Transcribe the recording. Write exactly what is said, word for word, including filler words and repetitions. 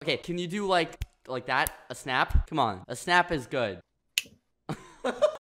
Okay, can you do like, like that? A snap? Come on. A snap is good.